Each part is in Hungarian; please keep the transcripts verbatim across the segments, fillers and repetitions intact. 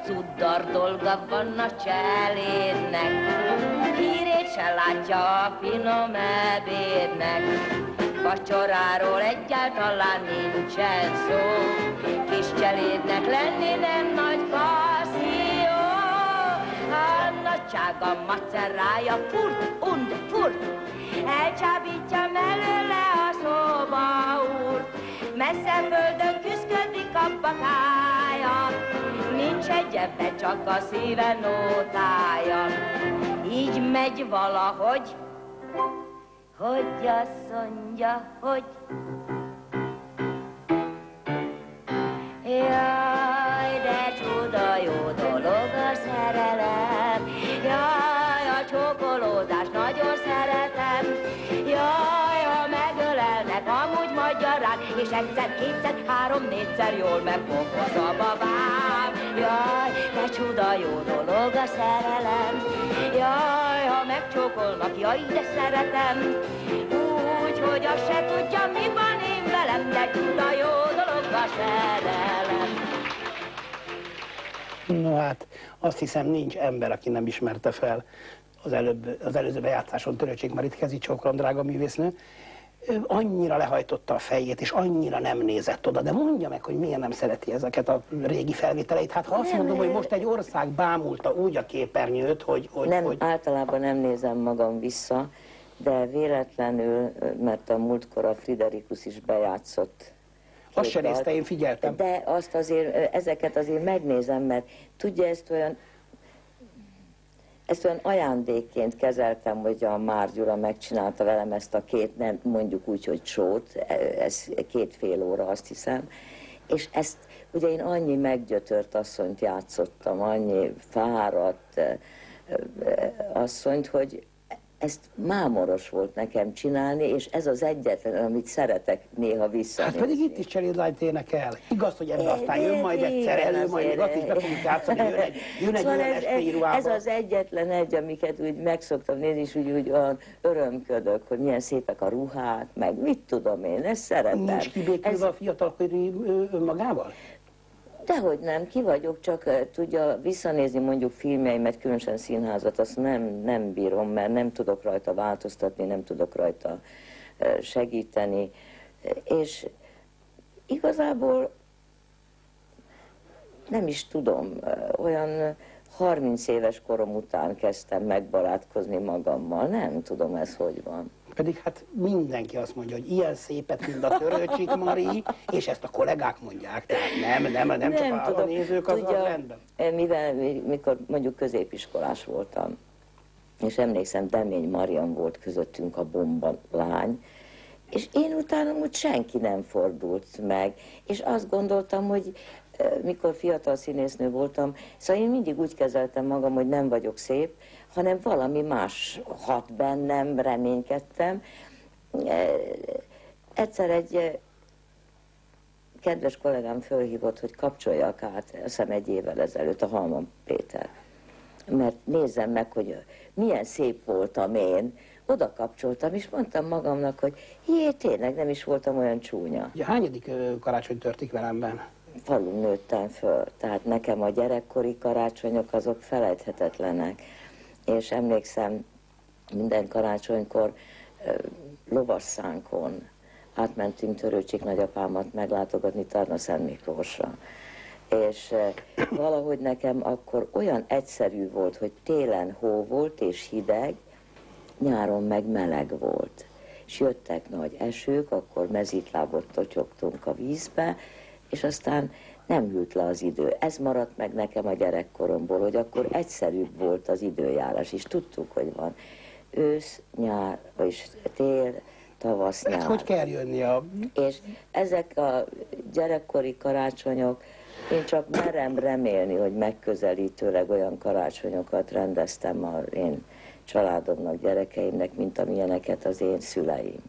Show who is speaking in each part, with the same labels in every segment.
Speaker 1: cuddar dolga van a cselédnek, hírét se látja a finom ebédnek. Vacsoráról egyáltalán nincsen szó, kis cselédnek lenni nem nagy passzió. A nagysága macerája furt und furt, elcsábítja mellőle a szoba úrt. Messze földön küszködik a bakája, nincs egy ebbe, csak a szíve nótája. Így megy valahogy, hogy azt mondja, hogy jaj, de csuda jó dolog a szerelem, jaj, a csókolózás nagyon szeretem, jaj, ha megölelnek amúgy magyarán, és egyszer, kétszer, három, négyszer jól megfokoz a babám. Jaj, de csuda jó dolog a szerelem, jaj, ha megcsókolnak, jaj, de szeretem, úgy, hogy azt se tudja, mi van én velem, de csuda jó dolog a szerelem.
Speaker 2: No hát, azt hiszem, nincs ember, aki nem ismerte fel az, előbb, az előző bejátszáson Törőcsik Marit, kezi csókolom, drága művésznő. Annyira lehajtotta a fejét, és annyira nem nézett oda, de mondja meg, hogy miért nem szereti ezeket a régi felvételeit. Hát ha azt
Speaker 3: nem,
Speaker 2: mondom, hogy most egy ország bámulta úgy a képernyőt, hogy... hogy,
Speaker 3: nem,
Speaker 2: hogy...
Speaker 3: általában nem nézem magam vissza, de véletlenül, mert a múltkor a Friderikus is bejátszott.
Speaker 2: Azt se nézte, én figyeltem.
Speaker 3: De azt azért, ezeket azért megnézem, mert tudja, ezt olyan, ezt olyan ajándékként kezeltem, hogy a Már Gyula megcsinálta velem ezt a két, nem mondjuk úgy, hogy sót, ez két fél óra, azt hiszem, és ezt ugye én annyi meggyötört asszonyt játszottam, annyi fáradt asszonyt, hogy ezt mámoros volt nekem csinálni, és ez az egyetlen, amit szeretek néha visszanézni.
Speaker 2: Hát pedig itt is cselédlányt énekel. Igaz, hogy ebbe aztán jön majd egyszer elő, majd még azt is be fogjuk játszani, jön egy, jön egy
Speaker 3: szóval
Speaker 2: olyan
Speaker 3: ez,
Speaker 2: esti ruhába.
Speaker 3: ez az egyetlen egy, amiket úgy megszoktam nézni, és úgy, úgy olyan örömködök, hogy milyen szépek a ruhák, meg mit tudom én, ezt szeretem.
Speaker 2: Nincs kibékülve ez... a fiatalkori önmagával?
Speaker 3: Dehogy nem, ki vagyok, csak uh, tudja visszanézni mondjuk filmjeimet, különösen színházat, azt nem, nem bírom, mert nem tudok rajta változtatni, nem tudok rajta uh, segíteni, és igazából nem is tudom, uh, olyan harminc éves korom után kezdtem megbarátkozni magammal, nem tudom ez hogy van.
Speaker 2: Pedig hát mindenki azt mondja, hogy ilyen szépet, mint a Törőcsik Mari, és ezt a kollégák mondják, tehát nem, nem, nem, nem csak a, a nézők, az,
Speaker 3: tudja,
Speaker 2: az rendben.
Speaker 3: Mivel, mikor mondjuk középiskolás voltam, és emlékszem, Demény Marian volt közöttünk a bomba lány, és én utána úgy senki nem fordult meg, és azt gondoltam, hogy mikor fiatal színésznő voltam, szóval én mindig úgy kezeltem magam, hogy nem vagyok szép, hanem valami más hat bennem, reménykedtem. Egyszer egy kedves kollégám fölhívott, hogy kapcsoljak át, azt hiszem egy évvel ezelőtt, a Halman Péter. Mert nézzem meg, hogy milyen szép voltam én. Oda kapcsoltam, és mondtam magamnak, hogy jé, tényleg nem is voltam olyan csúnya.
Speaker 2: Ja, hányadik karácsony történik velemben?
Speaker 3: Falun nőttem föl, tehát nekem a gyerekkori karácsonyok azok felejthetetlenek. És emlékszem, minden karácsonykor lovasszánkon átmentünk Törőcsik nagyapámat meglátogatni Tarna-Szent Miklósra. És valahogy nekem akkor olyan egyszerű volt, hogy télen hó volt és hideg, nyáron meg meleg volt. És jöttek nagy esők, akkor mezítlábot totyogtunk a vízbe, és aztán nem hűlt le az idő. Ez maradt meg nekem a gyerekkoromból, hogy akkor egyszerűbb volt az időjárás, és tudtuk, hogy van ősz, nyár, vagyis tél, tavasz, nyár.
Speaker 2: Hát hogy kell jönni a...
Speaker 3: És ezek a gyerekkori karácsonyok, én csak merem remélni, hogy megközelítőleg olyan karácsonyokat rendeztem az én családomnak, gyerekeimnek, mint amilyeneket az én szüleim.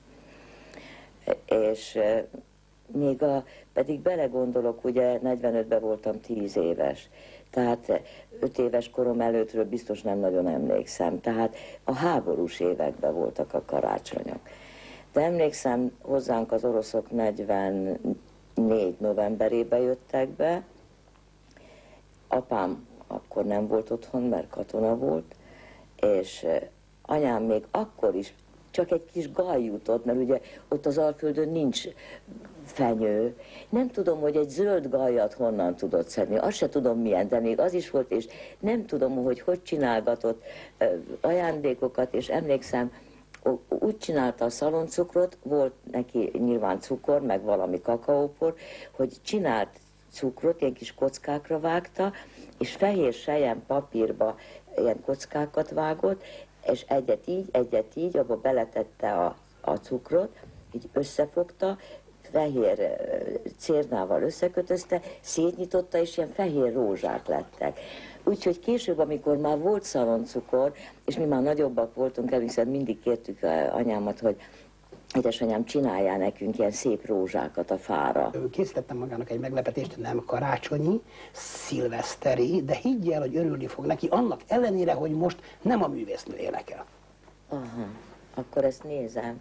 Speaker 3: És még a, pedig belegondolok, ugye negyvenötben voltam tíz éves, tehát öt éves korom előttről biztos nem nagyon emlékszem, tehát a háborús években voltak a karácsonyok. De emlékszem, hozzánk az oroszok negyvennégy novemberében jöttek be, apám akkor nem volt otthon, mert katona volt, és anyám még akkor is csak egy kis gaj jutott, mert ugye ott az Alföldön nincs fenyő. Nem tudom, hogy egy zöld gajat honnan tudott szedni, azt se tudom milyen, de még az is volt, és nem tudom, hogy hogy csinálgatott ajándékokat, és emlékszem, úgy csinálta a szaloncukrot, volt neki nyilván cukor, meg valami kakaópor, hogy csinált cukrot, ilyen kis kockákra vágta, és fehér selyem papírba ilyen kockákat vágott, és egyet így, egyet így, abba beletette a, a cukrot, így összefogta, fehér cérnával összekötözte, szétnyitotta, és ilyen fehér rózsák lettek. Úgyhogy később, amikor már volt szaloncukor, és mi már nagyobbak voltunk, hiszen mindig kértük anyámat, hogy édesanyám, csináljál nekünk ilyen szép rózsákat a fára.
Speaker 2: Készítettem magának egy meglepetést, nem karácsonyi, szilveszteri, de higgy el, hogy örülni fog neki, annak ellenére, hogy most nem a művésznő énekel.
Speaker 3: Aha, akkor ezt nézem.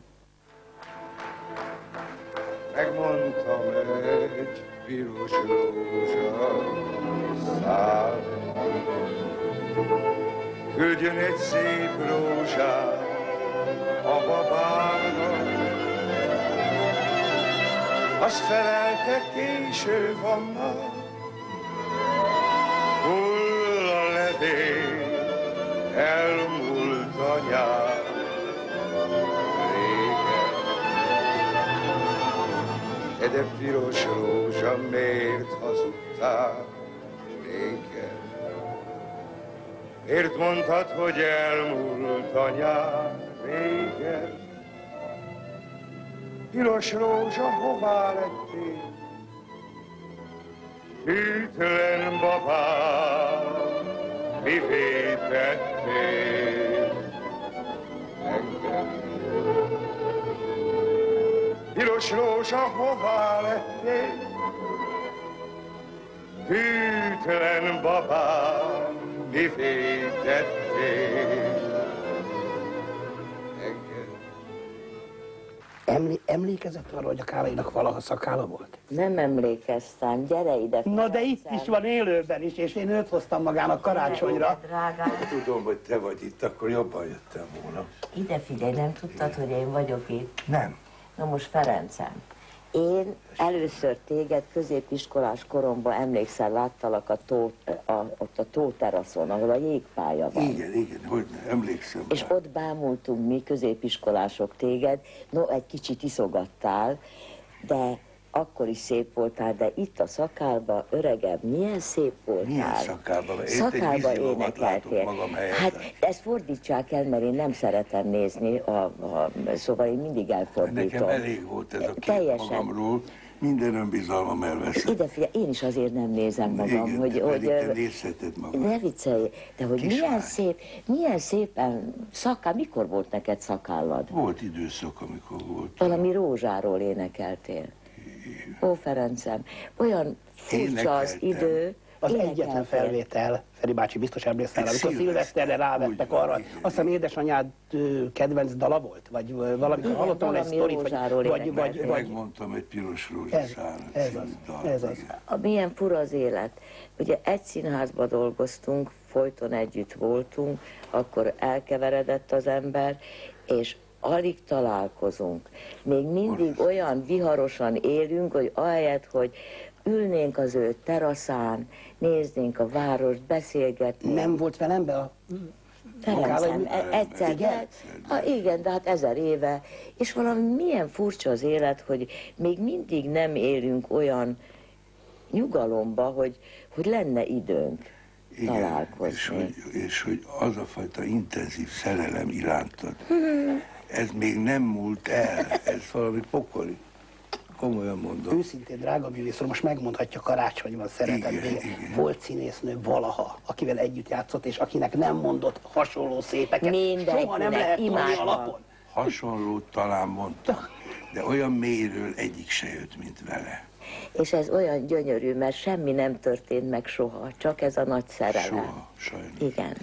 Speaker 4: Megmondtam egy piros rózsa szál, küldjön egy szép rózsát a babának. Azt felelte, késő vannak, hull a levél, elmúlt a nyár. De piros rózsa, miért hazudtál néked? Miért mondtad, hogy elmúlt a nyár régen? Piros rózsa, hová lettél? Hűtlen babám, mivé tettél engem? Piros rózsa, hová lettél? Hűtlen babám, mivé tettél engem?
Speaker 2: Emlé emlékezett arra, hogy a Kálainak valaha szakálla volt?
Speaker 3: Nem emlékeztem, gyere ide.
Speaker 2: Na de itt is van élőben is, és én őt hoztam magának karácsonyra.
Speaker 3: Drágám.
Speaker 4: Tudom, hogy te vagy itt, akkor jobban jöttem volna.
Speaker 3: Ide figyelj, nem tudtad, hogy én vagyok itt?
Speaker 4: Nem.
Speaker 3: Na most Ferencem, én először téged középiskolás koromban, emlékszel, láttalak a tó, a, ott a tóteraszon, ahol a jégpálya van.
Speaker 4: Igen, igen, hogy ne, emlékszem.
Speaker 3: És
Speaker 4: rá.
Speaker 3: ott bámultunk mi középiskolások téged, no, egy kicsit iszogattál, de akkor is szép voltál, de itt a szakálba, öregebb, milyen szép voltál.
Speaker 4: Milyen szakálba? Én
Speaker 3: Szakálba
Speaker 4: egy vízilovat látok
Speaker 3: énekeltél.
Speaker 4: magam helyett.
Speaker 3: Hát ezt fordítsák el, mert én nem szeretem nézni, a, a, szóval én mindig elfordítom.
Speaker 4: Nekem elég volt ez a kép
Speaker 3: Teljesen.
Speaker 4: magamról, minden önbizalmam elveszett.
Speaker 3: Ide figyelj, én is azért nem nézem magam,
Speaker 4: Igen,
Speaker 3: hogy...
Speaker 4: de
Speaker 3: hogy
Speaker 4: te nézheted magad.
Speaker 3: ne viccelj, de hogy
Speaker 4: Kislány.
Speaker 3: milyen szép, milyen szépen szakáll, mikor volt neked szakállad?
Speaker 4: Volt időszak, amikor volt.
Speaker 3: Valami rózsáról énekeltél. Ó, Ferencem, olyan furcsa az
Speaker 4: Énekeltem.
Speaker 3: idő.
Speaker 2: Az
Speaker 3: énekeltél.
Speaker 2: egyetlen felvétel, Feri bácsi biztos emlékszel,
Speaker 4: Egy
Speaker 2: amikor
Speaker 4: szilveszter.
Speaker 2: szilveszterre rávettek
Speaker 4: Úgy van,
Speaker 2: arra,
Speaker 4: igen,
Speaker 2: azt hiszem édesanyád ö, kedvenc dala volt? Vagy ö, valamikor
Speaker 3: Igen,
Speaker 2: hallottam egy
Speaker 3: valami
Speaker 2: sztorit,
Speaker 3: rózsáról
Speaker 2: vagy, vagy,
Speaker 3: énekeltél.
Speaker 2: vagy, vagy
Speaker 4: Megmondtam egy piros
Speaker 2: ez,
Speaker 4: rózsaszának
Speaker 2: ez
Speaker 4: című
Speaker 2: az,
Speaker 4: dal,
Speaker 2: ez az.
Speaker 4: igen.
Speaker 3: A milyen fura az élet. Ugye egy színházba dolgoztunk, folyton együtt voltunk, akkor elkeveredett az ember, és alig találkozunk. Még mindig olyan viharosan élünk, hogy ahelyett, hogy ülnénk az ő teraszán, néznénk a várost, beszélgetnénk.
Speaker 2: Nem volt velem be a...
Speaker 3: Ferencem,
Speaker 2: Magára,
Speaker 3: e- egyszer,
Speaker 2: igen?
Speaker 3: de, ha igen, de hát ezer éve, és valami milyen furcsa az élet, hogy még mindig nem élünk olyan nyugalomba, hogy, hogy lenne időnk
Speaker 4: Igen,
Speaker 3: találkozni.
Speaker 4: és hogy, és hogy az a fajta intenzív szerelem irántad, ez még nem múlt el, ez valami pokoli. Komolyan mondom.
Speaker 2: Őszintén, drága művész úr, most megmondhatja, karácsonyban szeretett
Speaker 4: Igen,
Speaker 2: vége.
Speaker 4: igen.
Speaker 2: Volt színésznő valaha, akivel együtt játszott, és akinek nem mondott hasonló szépeket.
Speaker 3: Mindenkinek,
Speaker 2: Soha nem lehet tudni
Speaker 3: imádom.
Speaker 2: alapon.
Speaker 4: Hasonlót talán mondtam, de olyan mélyről egyik se jött, mint vele.
Speaker 3: És ez olyan gyönyörű, mert semmi nem történt meg soha, csak ez a nagy szerelem.
Speaker 4: Soha, sajnos.
Speaker 3: Igen.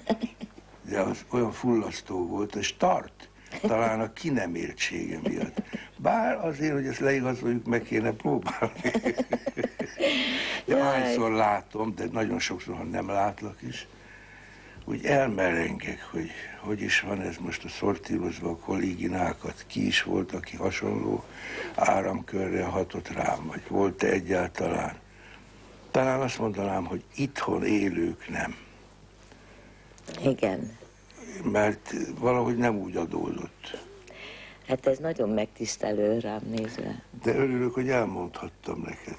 Speaker 4: De az olyan fullasztó volt, és tart. Talán a ki nem értsége miatt. Bár azért, hogy ezt leigazoljuk, meg kéne próbálni. De hányszor látom, de nagyon sokszor, ha nem látlak is, úgy elmerengek, hogy hogy is van ez most a szortírozva a kolléginákat, ki is volt, aki hasonló áramkörrel hatott rám, vagy volt-e egyáltalán. Talán azt mondanám, hogy itthon élők nem.
Speaker 3: Igen.
Speaker 4: Mert valahogy nem úgy adódott.
Speaker 3: Hát ez nagyon megtisztelő rám nézve.
Speaker 4: De örülök, hogy elmondhattam neked.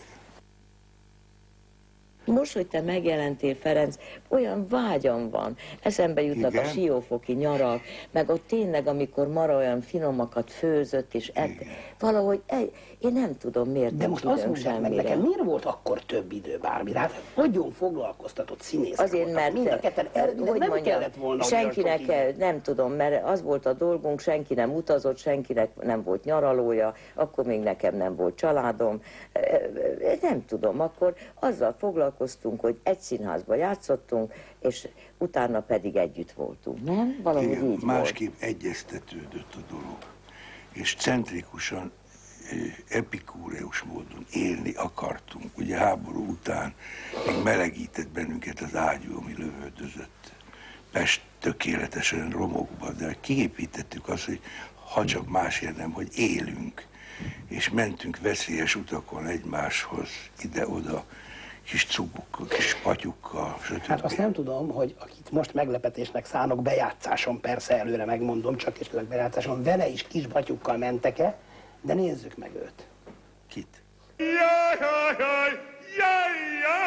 Speaker 3: Most, hogy te megjelentél, Ferenc, olyan vágyam van. Eszembe jutnak
Speaker 4: Igen?
Speaker 3: a siófoki nyarak, meg ott tényleg, amikor Mara olyan finomakat főzött és ett. Valahogy egy, én nem tudom, miért
Speaker 2: De
Speaker 3: nem
Speaker 2: most
Speaker 3: tudom
Speaker 2: azt mondják meg
Speaker 3: semmire.
Speaker 2: nekem, miért volt akkor több idő bármire? Hát nagyon foglalkoztatott színészek
Speaker 3: Azért,
Speaker 2: voltak.
Speaker 3: mert
Speaker 2: Mind a ketten elvileg
Speaker 3: hogy
Speaker 2: nem
Speaker 3: mondjam,
Speaker 2: kellett volna olyan sok
Speaker 3: senkinek,
Speaker 2: idő.
Speaker 3: nem tudom, mert az volt a dolgunk, senki nem utazott, senkinek nem volt nyaralója, akkor még nekem nem volt családom, nem tudom, akkor azzal foglalkoztunk, hogy egy színházba játszottunk, és utána pedig együtt voltunk, nem? Valahogy
Speaker 4: Igen,
Speaker 3: így
Speaker 4: másképp egyeztetődött a dolog, és centrikusan, epikúreus módon élni akartunk. Ugye háború után még melegített bennünket az ágyú, ami lövöldözött Pest tökéletesen romokba, de kiépítettük azt, hogy ha csak másért nem, hogy élünk, és mentünk veszélyes utakon egymáshoz, ide-oda, kis cubukkal, kis patyukkal, stb.
Speaker 2: Hát azt nem tudom, hogy akit most meglepetésnek szánok, bejátszáson persze előre megmondom, csak és bejátszáson, vele is kis batyukkal mentek-e, de nézzük meg őt.
Speaker 4: Kit?
Speaker 5: Jaj, jaj, jaj, jaj,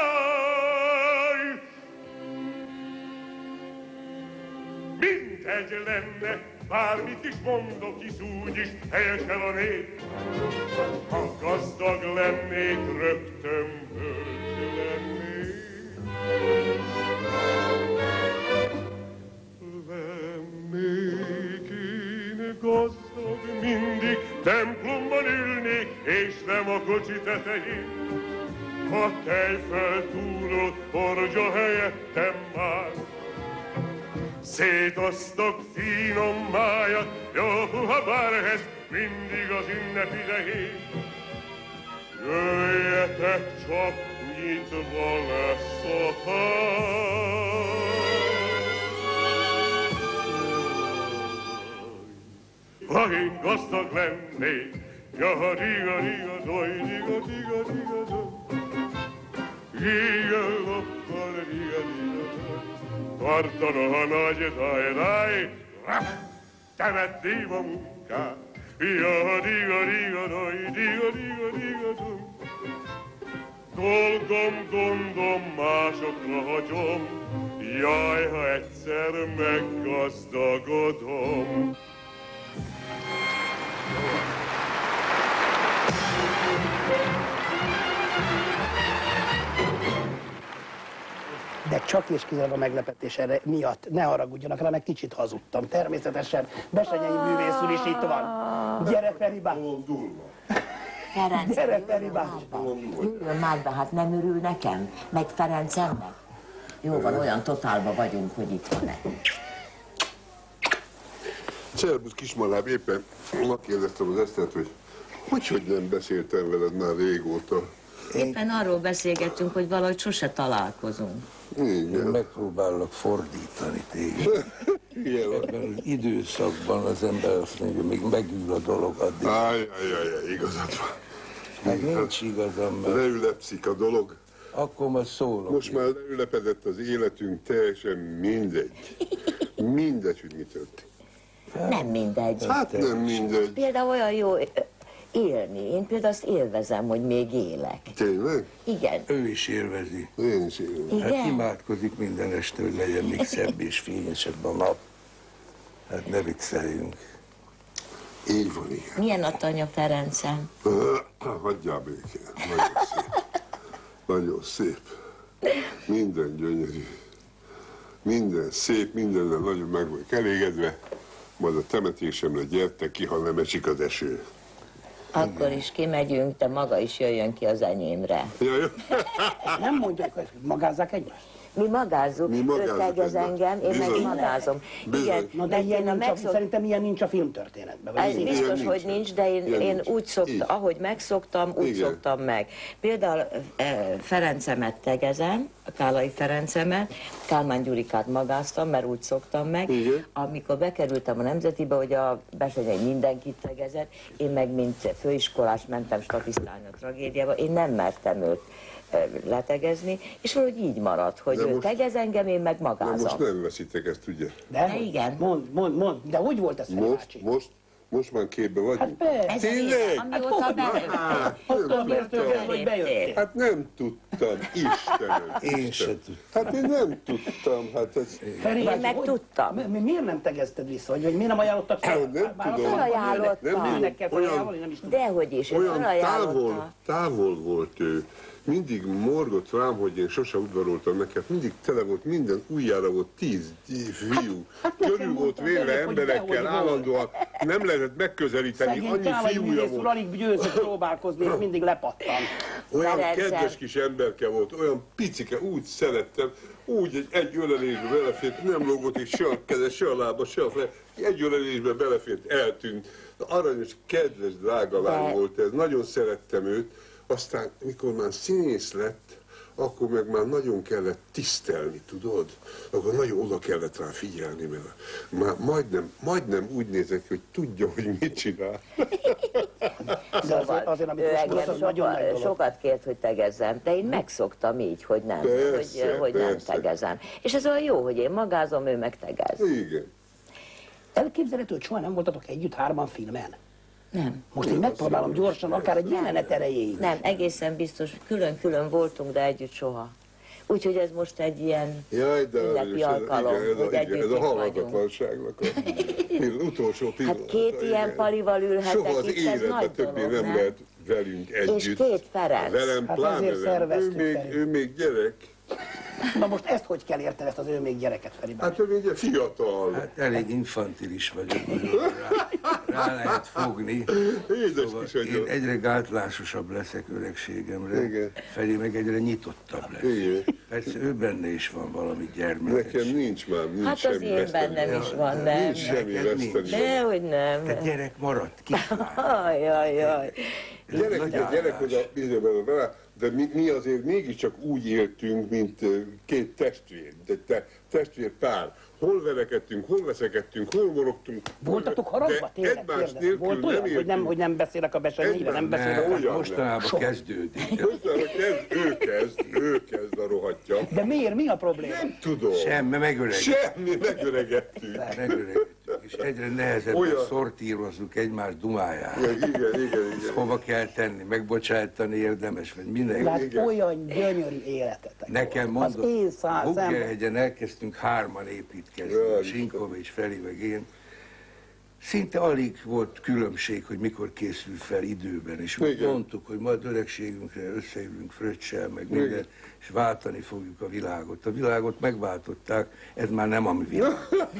Speaker 5: jaj. Mindegy lenne, bármit is mondok, hisz úgyis helyesen a nép. Ha gazdag lennék, rögtön bölcs lennék. Lennék én gazdag, mindig templomban ülnék, és nem a kocsi tetején. A tejfeltúró horzsa helyettem már. Szétosztok finom májat, jó puha bárhez, mindig az ünnep idején. Jöjjetek csak, nyitva lesz a ház. Ha én gazdag lennék, jaha diga diga doj, diga diga diga doj. Diga loppal, diga diga doj. Tartana a nagy daj-daj, temetném a munkát. Jaha diga diga doj, diga diga diga doj. Dolgom, gondom, másokra hagyom, jaj, ha egyszer meggazdagodom.
Speaker 2: De csak és kizárólag a meglepetés erre miatt ne haragudjanak rá, meg kicsit hazudtam. Természetesen Bessenyei művész úr is itt van. Gyere, Feri bá!
Speaker 3: Ferenc,
Speaker 2: Gyere, Feri bá!
Speaker 3: jöjjön már be, hát nem örül nekem, meg Ferencemnek. Jó van, olyan totálban vagyunk, hogy itt van-e.
Speaker 6: Szerbusz Kismaláb, éppen megkérdeztem az Esztert, hogy hogy, hogy nem beszéltem veled már régóta.
Speaker 3: Éppen arról beszélgettünk, hogy valahogy sose találkozunk.
Speaker 4: Én
Speaker 6: Igen.
Speaker 4: megpróbálok fordítani téged.
Speaker 6: Igen.
Speaker 4: Ebben az időszakban az ember azt mondja, még megül a dolog addig.
Speaker 6: Ájjajjaj, igazad van.
Speaker 4: Hát nincs igazam, mert
Speaker 6: Leülepszik a dolog.
Speaker 4: akkor majd szólok.
Speaker 6: Most már leülepedett az életünk, teljesen mindegy. Mindegy, hogy mi történt.
Speaker 3: Nem mindegy.
Speaker 6: Hát nem mindegy.
Speaker 3: Például olyan jó élni. Én például azt élvezem, hogy még élek.
Speaker 6: Tényleg?
Speaker 3: Igen.
Speaker 4: Ő is élvezi.
Speaker 6: Én is élem.
Speaker 4: Hát
Speaker 3: Igen.
Speaker 4: imádkozik minden este, hogy legyen még szebb és fényesebb a nap. Hát ne vicceljünk.
Speaker 6: Így van, igen.
Speaker 3: Milyen a Tanya Ferencem?
Speaker 6: Hagyjál békén. Nagyon szép. Nagyon szép. Minden gyönyörű. Minden szép, mindennel nagyon meg vagyok elégedve. Majd a temetésemre gyertek ki, ha nem esik az eső.
Speaker 3: Akkor is kimegyünk, de maga is jöjjön ki az enyémre.
Speaker 6: Ja, jó.
Speaker 2: Nem mondják, hogy magázzák egymást?
Speaker 3: Mi magázzuk,
Speaker 6: Mi
Speaker 3: ő
Speaker 6: magázzuk
Speaker 3: tegez
Speaker 6: egyben.
Speaker 3: engem, én meg
Speaker 6: Bizony.
Speaker 3: magázom.
Speaker 6: Bizony.
Speaker 3: Igen,
Speaker 2: Na de
Speaker 3: mert
Speaker 2: ilyen
Speaker 3: én a
Speaker 2: nincs, a,
Speaker 3: megszok...
Speaker 2: szerintem ilyen nincs a filmtörténetben. Vagy
Speaker 3: Ez
Speaker 2: színházban.
Speaker 3: biztos,
Speaker 6: Ilyen
Speaker 3: hogy
Speaker 6: nincsen.
Speaker 3: nincs, de én,
Speaker 6: Ilyen
Speaker 3: én
Speaker 6: nincs.
Speaker 3: úgy szoktam,
Speaker 6: Így.
Speaker 3: ahogy megszoktam, úgy
Speaker 6: Igen.
Speaker 3: szoktam meg. Például e, Ferencemet tegezem, a Kálai Ferencemet, Kálmán Gyurikát magáztam, mert úgy szoktam meg.
Speaker 6: Igen.
Speaker 3: Amikor bekerültem a Nemzetibe, hogy a Bessenyei mindenkit tegezett, én meg mint főiskolás mentem statisztálni a tragédiába, én nem mertem őt e, letegezni, és valahogy így maradt, hogy
Speaker 6: De
Speaker 3: ő
Speaker 6: most-
Speaker 3: tegez engem, én meg
Speaker 6: Na
Speaker 3: magázom.
Speaker 6: most nem veszitek ezt, ugye?
Speaker 2: De,
Speaker 3: De igen.
Speaker 2: Mond, mond, mond. De hogy volt ez, Feri
Speaker 6: Most,
Speaker 2: bácsi?
Speaker 6: most, most már képbe
Speaker 2: Hát
Speaker 6: vagyunk.
Speaker 2: persze.
Speaker 3: Ez a
Speaker 6: Tényleg?
Speaker 3: része, amióta beléptél.
Speaker 2: Attól mértől kezdve, hogy bejöttél.
Speaker 6: Hát nem tudtam, Istenem.
Speaker 4: Én se
Speaker 6: Istenem.
Speaker 4: tudtam.
Speaker 6: Hát én nem tudtam, hát ez...
Speaker 2: Feri
Speaker 3: Én
Speaker 2: bácsi,
Speaker 3: meg
Speaker 2: hogy-
Speaker 3: tudtam.
Speaker 2: mi- mi- Miért nem tegezted vissza? Vagy, vagy miért nem ajánlottak fel?
Speaker 6: Nem
Speaker 2: Bár
Speaker 6: tudom.
Speaker 2: azt
Speaker 3: Felajánlottam.
Speaker 2: Nem nőnek kell
Speaker 6: Olyan-
Speaker 2: felajánlani, nem is tudom.
Speaker 3: Dehogy is, ő
Speaker 6: Olyan távol,
Speaker 3: felajánlotta.
Speaker 6: távol volt ő. Mindig morgott rám, hogy én sose udvaroltam neki. Mindig tele volt, minden ujjára volt tíz fiú.
Speaker 2: hát nekem
Speaker 6: Körül volt
Speaker 2: mondta az
Speaker 6: véve
Speaker 2: előbb, hogy
Speaker 6: emberekkel,
Speaker 2: dehogy volt.
Speaker 6: állandóan. Nem lehetett megközelíteni,
Speaker 2: Szegény
Speaker 6: annyi
Speaker 2: Kálai
Speaker 6: fiúja
Speaker 2: művész úr
Speaker 6: volt.
Speaker 2: alig győzött próbálkozni, és mindig lepattan.
Speaker 6: Olyan
Speaker 3: Ferenccel.
Speaker 6: kedves kis emberke volt, olyan picike, úgy szerettem, úgy egy, egy ölelésbe belefért, nem lógott és se a keze, se a lába, se a fej, egy ölelésbe belefért, eltűnt. Aranyos, kedves, drága lány
Speaker 3: De-
Speaker 6: volt ez, nagyon szerettem őt. Aztán, mikor már színész lett, akkor meg már nagyon kellett tisztelni, tudod? Akkor nagyon oda kellett rá figyelni, mert már majdnem, majdnem úgy nézett ki, hogy tudja, hogy mit csinál.
Speaker 2: De azért, azért amit
Speaker 3: ő
Speaker 2: most
Speaker 3: engem
Speaker 2: mondsz, az nagyon nagy
Speaker 3: sokat,
Speaker 2: dolog.
Speaker 3: sokat kért, hogy tegezzem, de én megszoktam így, hogy nem,
Speaker 6: Persze,
Speaker 3: hogy, hogy nem
Speaker 6: persze.
Speaker 3: tegezem. És ez olyan jó, hogy én magázom, ő meg tegez.
Speaker 6: Igen.
Speaker 2: Elképzelhető, hogy soha nem voltatok együtt hárman filmen?
Speaker 3: Nem.
Speaker 2: Most én megpróbálom gyorsan, akár egy jelenet erejéig.
Speaker 3: Nem, egészen biztos, külön-külön voltunk, de együtt soha. Úgyhogy ez most egy ilyen
Speaker 6: Jaj, de
Speaker 3: ünnepi
Speaker 6: aranyos, ez,
Speaker 3: alkalom,
Speaker 6: igen, ez,
Speaker 3: hogy
Speaker 6: a, igen,
Speaker 3: együtt
Speaker 6: ez a
Speaker 3: itt vagyunk.
Speaker 6: halhatatlanságnak a pillanat, utolsó pillanat.
Speaker 3: Hát két ilyen palival ülhetek
Speaker 6: Soha az
Speaker 3: itt, ez
Speaker 6: életben
Speaker 3: nagy
Speaker 6: többé
Speaker 3: dolog,
Speaker 6: nem
Speaker 3: nem?
Speaker 6: lehet velünk együtt.
Speaker 3: két Ferenc.
Speaker 6: Velem
Speaker 2: Hát
Speaker 6: pláne
Speaker 2: ezért
Speaker 6: nem. Ő
Speaker 2: szerveztük,
Speaker 6: még,
Speaker 2: Feri.
Speaker 6: ő még gyerek.
Speaker 2: Na most ezt hogy kell érteni, ezt az ő még gyereket, Feri bácsi?
Speaker 6: Hát ő még fiatal.
Speaker 4: Hát elég infantilis vagyok, hogy rá, rá lehet fogni.
Speaker 6: Édes
Speaker 4: Szóval
Speaker 6: kis
Speaker 4: én
Speaker 6: agyam.
Speaker 4: egyre gátlásosabb leszek öregségemre,
Speaker 6: Igen.
Speaker 4: Feri meg egyre nyitottabb lesz.
Speaker 6: Igen.
Speaker 4: Persze ő benne is van valami gyermekes.
Speaker 6: Nekem nincs már, nincs
Speaker 3: Hát az
Speaker 6: semmi
Speaker 3: én
Speaker 6: veszteni.
Speaker 3: bennem is van, nem?
Speaker 6: Nincs semmi
Speaker 4: Neked
Speaker 6: veszteni.
Speaker 4: nincs.
Speaker 3: Dehogy nem.
Speaker 4: Te gyerek maradt, kislány.
Speaker 3: Ajaj, jaj.
Speaker 6: Gyerek,
Speaker 4: Nagy
Speaker 6: gyerek
Speaker 4: állás.
Speaker 6: oda, bizony vele, de mi, mi azért mégiscsak úgy éltünk, mint ö, két testvér, de te, testvérpár. Hol verekedtünk, hol veszekedtünk, hol morogtunk. hol-
Speaker 2: Voltatok haragva?
Speaker 6: de
Speaker 2: Tényleg,
Speaker 6: egymás
Speaker 2: kérdezem.
Speaker 6: nélkül
Speaker 2: Volt
Speaker 6: nem
Speaker 2: olyan, hogy nem,
Speaker 6: éltünk.
Speaker 2: hogy nem beszélek a besenyeivel, nem
Speaker 6: Egymás-
Speaker 2: beszélek
Speaker 4: Nem,
Speaker 2: a...
Speaker 6: olyan
Speaker 4: mostanában
Speaker 2: Soha.
Speaker 4: kezdődik.
Speaker 6: Mostanában kezd, ő kezd, ő kezd a rohadja.
Speaker 2: De miért? Mi a probléma?
Speaker 6: Nem tudom.
Speaker 4: Semmi, megöregedtünk.
Speaker 6: Semmi, megöregettünk.
Speaker 4: Megöregedtünk, és egyre nehezebben
Speaker 6: Olyan-
Speaker 4: szortírozzuk egymás dumájára.
Speaker 6: Igen, igen, igen. igen.
Speaker 4: Hova kell tenni, megbocsájtani érdemes, vagy minden.
Speaker 2: Hát
Speaker 6: igen.
Speaker 2: olyan gyönyörű életetek
Speaker 4: Nekem
Speaker 2: volt.
Speaker 4: mondod,
Speaker 2: Az én szá- szemben.
Speaker 4: Buggerhegyen elkezdtünk hárman építkezni,
Speaker 6: Jaj,
Speaker 4: Sinkovics, Feri meg én. Szinte alig volt különbség, hogy mikor készül fel időben, és úgy
Speaker 6: Igen.
Speaker 4: mondtuk, hogy majd öregségünkre összejövünk Fröccsel, meg minden,
Speaker 6: Igen.
Speaker 4: és váltani fogjuk a világot. A világot megváltották, ez már nem a mi világ.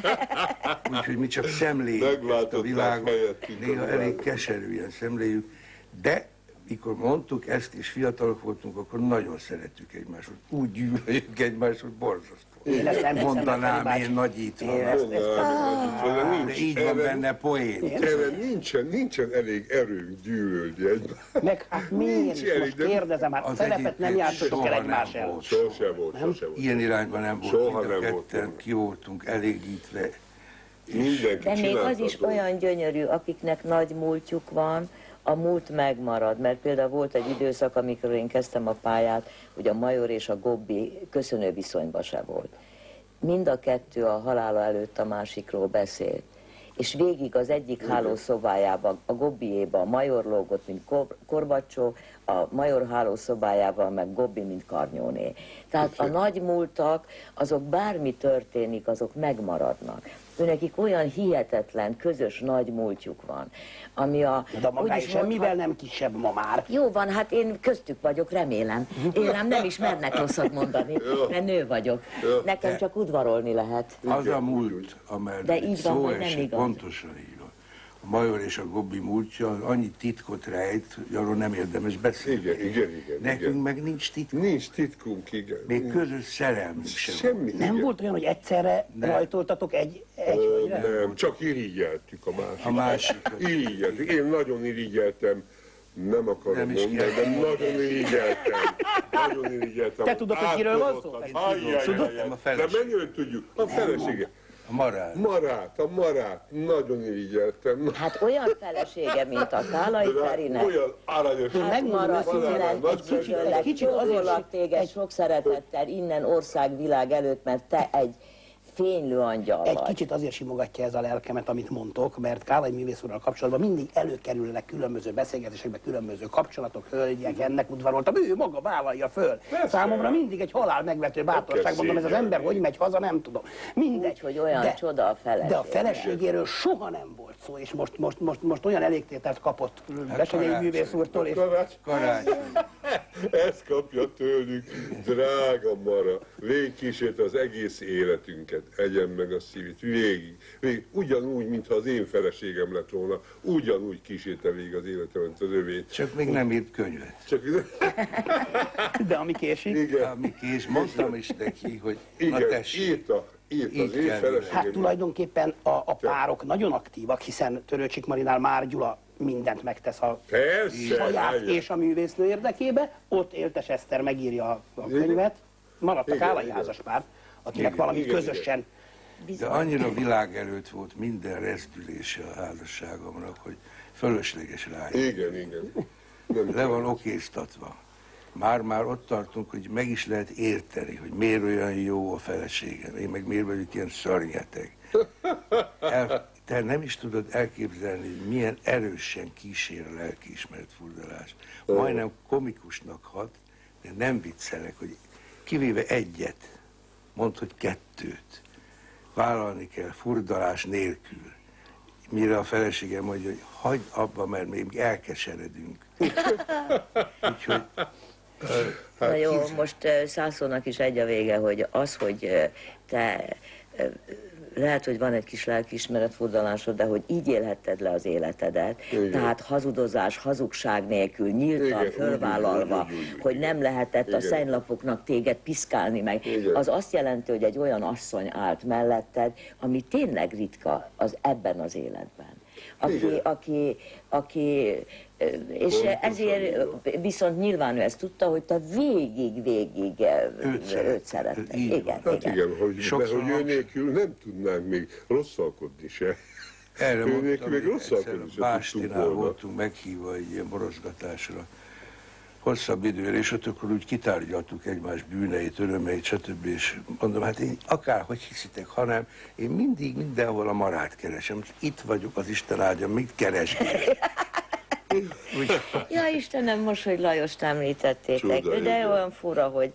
Speaker 4: Úgyhogy mi csak szemléljük ezt a
Speaker 6: Megváltották
Speaker 4: világot,
Speaker 6: helyettünk a
Speaker 4: néha
Speaker 6: világot.
Speaker 4: elég keserűen szemléljük, de mikor mondtuk ezt, és fiatalok voltunk, akkor nagyon szerettük egymást, úgy gyűlöljük egymást, hogy borzasztó.
Speaker 2: Én ezt nem hiszem,
Speaker 4: Mondanám
Speaker 2: Feri
Speaker 4: én
Speaker 2: bácsi.
Speaker 4: nagyítva.
Speaker 2: Én ezt-
Speaker 6: Mondanám,
Speaker 4: De
Speaker 6: nincs,
Speaker 4: így van
Speaker 6: erre-
Speaker 4: benne poén.
Speaker 6: Erre nincsen, nincsen elég erőnk gyűlölni egymást.
Speaker 2: Meg hát miért
Speaker 6: Nincs
Speaker 2: is?
Speaker 6: elég,
Speaker 2: Most
Speaker 6: de-
Speaker 2: kérdezem, hát
Speaker 4: Az
Speaker 2: szerepet nem
Speaker 4: egyébként
Speaker 2: játszotok el
Speaker 4: soha
Speaker 2: egymás
Speaker 4: nem
Speaker 2: el.
Speaker 4: volt.
Speaker 6: Sose volt, sose volt.
Speaker 4: Ilyen irányban nem volt,
Speaker 6: Soha
Speaker 4: mind a
Speaker 6: nem
Speaker 4: ketten
Speaker 6: voltunk.
Speaker 4: ki voltunk elégítve.
Speaker 6: Mindenki
Speaker 3: De még
Speaker 6: csinálta
Speaker 3: az
Speaker 6: a
Speaker 3: is
Speaker 6: dolgot.
Speaker 3: olyan gyönyörű, akiknek nagy múltjuk van, a múlt megmarad, mert például volt egy időszak, amikor én kezdtem a pályát, hogy a Major és a Gobbi köszönő viszonyban se volt. Mind a kettő a halála előtt a másikról beszélt. És végig az egyik hálószobájában, a Gobbiéban a Major lógott, mint Kor- Korbacsó, a Major hálószobájában meg Gobbi, mint Karnyóné. Tehát a nagy múltak, azok bármi történik, azok megmaradnak. Őnekik olyan hihetetlen, közös nagy múltjuk van, ami a...
Speaker 2: De a maga
Speaker 3: úgy is
Speaker 2: is semmivel
Speaker 3: mondhat-
Speaker 2: nem kisebb ma már.
Speaker 3: Jó van, hát én köztük vagyok, remélem. Én rám nem is mernek rosszat mondani, mert nő vagyok. Nekem csak udvarolni lehet.
Speaker 4: Az a múlt, amelyről
Speaker 3: De
Speaker 4: itt
Speaker 3: így van,
Speaker 4: szó
Speaker 3: vagy nem
Speaker 4: esik,
Speaker 3: igaz?
Speaker 4: pontosan így van. a Major és a Gobbi múltja annyi titkot rejt, hogy arról nem érdemes beszélni.
Speaker 6: Igen, igen, igen.
Speaker 4: Nekünk
Speaker 6: igen.
Speaker 4: meg nincs titkunk.
Speaker 6: Nincs titkunk, igen.
Speaker 4: Még közös szerelmünk sem van.
Speaker 6: Semmi,
Speaker 2: Nem
Speaker 6: igen.
Speaker 2: volt olyan, hogy egyszerre
Speaker 4: Nem.
Speaker 2: rajtoltatok egy, egy
Speaker 6: Ö,
Speaker 2: hölgyre?
Speaker 6: nem, csak irigyeltük a másikat.
Speaker 4: A másikat.
Speaker 6: Irigyeltük. Én nagyon irigyeltem. Nem akarom
Speaker 4: Nem is
Speaker 6: mondani,
Speaker 4: kell.
Speaker 6: de nagyon irigyeltem. Nagyon irigyeltem.
Speaker 2: Te tudod, hogy kiről van szó?
Speaker 6: Átadottak. Ajjajajaj.
Speaker 4: Tudod? A
Speaker 6: De
Speaker 4: feleség.
Speaker 6: mennyire tudjuk? A felesége.
Speaker 4: A marál.
Speaker 6: Marát, a marát. Nagyon irigyeltem.
Speaker 3: Hát olyan felesége, mint a Kálai Ferinek.
Speaker 6: Olyan aranyos.
Speaker 2: Én
Speaker 3: Hát
Speaker 2: megmondom
Speaker 3: Mara,
Speaker 2: őszintén,
Speaker 3: innen
Speaker 6: egy
Speaker 3: egy
Speaker 6: kicsit-
Speaker 3: kicsit,
Speaker 2: egy kicsit azért
Speaker 3: azért
Speaker 2: is-
Speaker 3: téged
Speaker 2: egy-
Speaker 3: sok szeretettel innen országvilág előtt, mert te egy fénylő angyal
Speaker 2: Egy
Speaker 3: vagy.
Speaker 2: kicsit azért simogatja ez a lelkemet, amit mondtok, mert Kálai művész úrral kapcsolatban mindig előkerülnek különböző beszélgetésekbe, különböző kapcsolatok, hölgyek, ennek udvaroltam, ő maga vállalja föl. Számomra mindig egy halál megvető bátorság, mondom, ez az ember hogy megy haza, nem tudom. Mindegy.
Speaker 3: Úgy, hogy olyan
Speaker 2: de,
Speaker 3: csoda a felesége.
Speaker 2: de a feleségéről soha nem volt szó, és most, most, most, most olyan elégtételt kapott Bessenyei
Speaker 4: karácsony.
Speaker 2: művész úrtól, és
Speaker 6: Karács,
Speaker 4: Karácsony.
Speaker 6: ezt kapja tőlük, drága Mara. Végigkísért az egész életünket, egyen meg a szívét, végig. végig. Ugyanúgy, mintha az én feleségem lett volna, ugyanúgy kísérte végig az életem, mint az övét.
Speaker 4: Csak még nem írt könyvet.
Speaker 6: Csak
Speaker 2: de ami késik.
Speaker 6: igen,
Speaker 4: Ami kés, mondtam is neki, hogy na
Speaker 6: igen,
Speaker 4: tessék.
Speaker 6: írta, írta az
Speaker 4: Így
Speaker 6: én
Speaker 4: kell
Speaker 6: feleségem.
Speaker 2: Hát tulajdonképpen a, a párok nagyon aktívak, hiszen Törőcsik Marinál Már Gyula mindent megtesz a
Speaker 6: Persze,
Speaker 2: saját
Speaker 6: állja.
Speaker 2: és a művésznő érdekébe, ott Éltes Eszter megírja a, a könyvet, maradt a
Speaker 6: Igen,
Speaker 2: Kálai
Speaker 6: igen.
Speaker 2: házaspár, akinek
Speaker 4: Igen,
Speaker 2: valami
Speaker 6: igen,
Speaker 2: közösen.
Speaker 4: De annyira világ előtt volt minden rezdülése a házasságomnak, hogy fölösleges rá.
Speaker 6: Igen, igen. Nem
Speaker 4: Le van okéztatva. Már-már ott tartunk, hogy meg is lehet érteni, hogy miért olyan jó a feleségem, én meg miért vagyok ilyen szörnyeteg. El, te nem is tudod elképzelni, hogy milyen erősen kísér a lelkiismeret furdalás. Majdnem komikusnak hat, de nem viccelek, hogy kivéve egyet, mondd, hogy kettőt. Vállalni kell furdalás nélkül. Mire a feleségem mondja, hogy hagyd abba, mert még elkeseredünk. Úgyhogy
Speaker 3: Na jó, most uh, Szászónak is egy a vége, hogy az, hogy uh, te uh, lehet, hogy van egy kis lelkiismeretfurdalásod, de hogy így élhetted le az életedet,
Speaker 6: Igen.
Speaker 3: tehát hazudozás, hazugság nélkül, nyíltan,
Speaker 6: Igen, úgy,
Speaker 3: fölvállalva,
Speaker 6: úgy, úgy, úgy, úgy,
Speaker 3: hogy
Speaker 6: igen.
Speaker 3: nem lehetett a
Speaker 6: Igen.
Speaker 3: szennylapoknak téged piszkálni meg.
Speaker 6: Igen.
Speaker 3: Az azt jelenti, hogy egy olyan asszony állt melletted, ami tényleg ritka az ebben az életben. Aki,
Speaker 6: Igen.
Speaker 3: aki, aki, ö, és
Speaker 6: Pontosan
Speaker 3: ezért
Speaker 6: így van.
Speaker 3: viszont nyilván ő ezt tudta, hogy te végig-végig
Speaker 4: Őt szeret-
Speaker 3: őt szeretted.
Speaker 4: így van.
Speaker 3: Igen,
Speaker 6: Hát
Speaker 3: igen.
Speaker 6: igen, hogy, de,
Speaker 4: Sokszor
Speaker 6: hogy ő
Speaker 4: van.
Speaker 6: nélkül nem tudnánk még rosszalkodni se.
Speaker 4: erre
Speaker 6: Ő
Speaker 4: mondtam,
Speaker 6: nélkül még
Speaker 4: hogy
Speaker 6: rosszalkodni
Speaker 4: egyszer
Speaker 6: se tudtunk
Speaker 4: Bástinál
Speaker 6: volna.
Speaker 4: voltunk meghívva egy ilyen borozgatásra, hosszabb időre, és ott akkor úgy kitárgyaltuk egymás bűneit, örömeit, stb. És mondom, hát én akárhogy hiszitek, hanem én mindig mindenhol a Marát keresem. Itt vagyok az Isten áldja, mit keresgél? Úgy,
Speaker 3: Ja Istenem, most, hogy Lajost említettétek,
Speaker 6: Csoda,
Speaker 3: de
Speaker 6: igen.
Speaker 3: olyan fura, hogy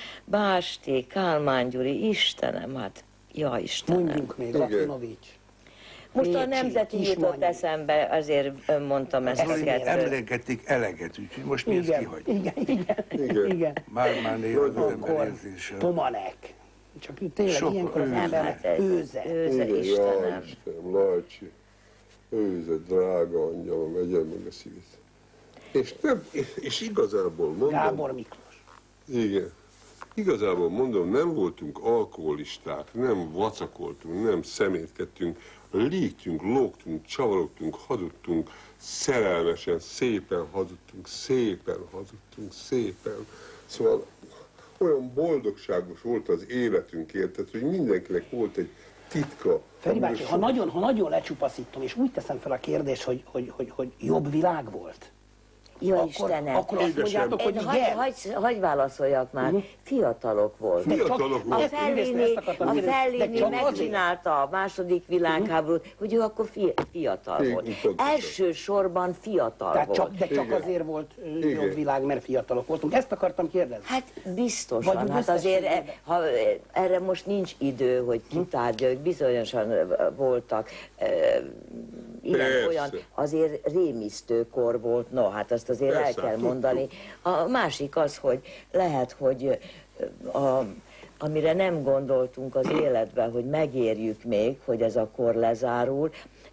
Speaker 3: Básti, Kálmán Gyuri, Istenem, hát, ja Istenem.
Speaker 2: Mondjunk még,
Speaker 6: Igen.
Speaker 2: Ratinovics.
Speaker 3: Most a
Speaker 2: Pécsi,
Speaker 3: Nemzeti
Speaker 2: Kismanyi.
Speaker 3: jutott eszembe, azért mondtam ezt a
Speaker 2: Eszméletlen.
Speaker 3: kettőt.
Speaker 4: emlegették eleget, úgyhogy most mi ezt
Speaker 2: Igen,
Speaker 4: kihagyjuk.
Speaker 2: igen, igen,
Speaker 6: Igen.
Speaker 2: igen.
Speaker 4: Már-már néha az ember
Speaker 2: Akkor
Speaker 4: érzése.
Speaker 2: Tomanek. Csak tényleg
Speaker 4: Sok
Speaker 2: ilyenkor az
Speaker 4: őze.
Speaker 3: Nem,
Speaker 2: ember
Speaker 3: hát egy
Speaker 2: őze.
Speaker 3: őze,
Speaker 6: Igen,
Speaker 3: Istenem.
Speaker 6: jaj, Istenem, Lajcsi, őze, drága angyalom, egyen meg a szívét. És, nem, és igazából mondom,
Speaker 2: Gábor Miklós.
Speaker 6: igen, igazából mondom, nem voltunk alkoholisták, nem vacakoltunk, nem szemétkedtünk, lítünk, lógtunk, csavarogtunk, hazudtunk, szerelmesen, szépen hazudtunk, szépen hazudtunk, szépen. Szóval olyan boldogságos volt az életünk, érted, hogy mindenkinek volt egy titka.
Speaker 2: Feri
Speaker 6: amiből
Speaker 2: bácsi, ha
Speaker 6: sok-
Speaker 2: nagyon, ha nagyon lecsupaszítom, és úgy teszem fel a kérdést, hogy, hogy, hogy, hogy jobb világ volt,
Speaker 3: Ja
Speaker 2: akkor,
Speaker 3: Istenem.
Speaker 2: akkor azt mondjátok, hogy
Speaker 3: Hagy,
Speaker 2: igen.
Speaker 3: hagy, hagy válaszoljak már, fiatalok voltak.
Speaker 6: Fiatalok
Speaker 3: A
Speaker 6: voltunk.
Speaker 2: Művésznő,
Speaker 3: Fellini,
Speaker 2: ezt akartam
Speaker 3: a
Speaker 2: kérdezni. De
Speaker 3: Fellini
Speaker 2: csak azért?
Speaker 3: megcsinálta a második világháborút, hogy ő akkor fi, fiatal
Speaker 6: Igen,
Speaker 3: volt.
Speaker 6: pontosan.
Speaker 3: Elsősorban fiatal
Speaker 2: Tehát
Speaker 3: volt.
Speaker 2: csak, de csak
Speaker 6: Igen.
Speaker 2: azért volt ö,
Speaker 6: Igen.
Speaker 2: jobb világ, mert fiatalok voltunk. Ezt akartam kérdezni.
Speaker 3: Hát biztosan,
Speaker 2: Vagyunk
Speaker 3: hát azért
Speaker 2: összességében.
Speaker 3: e- ha, e, erre most nincs idő, hogy kitárgyaljuk, bizonyosan ö, voltak ö, ilyen,
Speaker 6: Persze.
Speaker 3: olyan, azért rémisztő kor volt, no, hát azt azért
Speaker 6: Persze,
Speaker 3: el kell
Speaker 6: tudtuk.
Speaker 3: mondani. A másik az, hogy lehet, hogy ö, a, amire nem gondoltunk az életben, hogy megérjük még, hogy ez a kor lezárul,